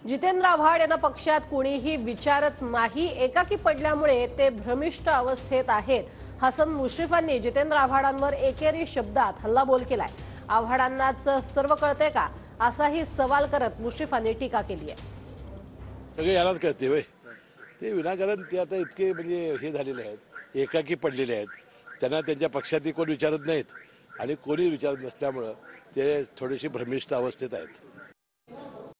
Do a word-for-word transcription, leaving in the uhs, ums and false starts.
जितेंद्र आव्हाड यांना पक्षात कोणीही विचारत नाही, एकाकी पडल्यामुळे ते भ्रमिष्ट अवस्थेत आहेत। हसन मुश्रीफांनी जितेंद्र आव्हाडांवर एकेरी शब्दात हल्लाबोल केलाय। आव्हाडांनाच सर्व कळते का असाही सवाल करत मुश्रीफांनी टीका केली आहे। सगळे यालाच कळते होय, ते विनाकारण ते आता इतके म्हणजे हे झालेले आहेत, एकाकी पडलेले आहेत। त्यांना त्यांच्या पक्षातही कोणी विचारत नाहीत आणि कोणी विचारत नसल्यामुळे ते थोडीशी भ्रमिष्ट अवस्थेत आहेत।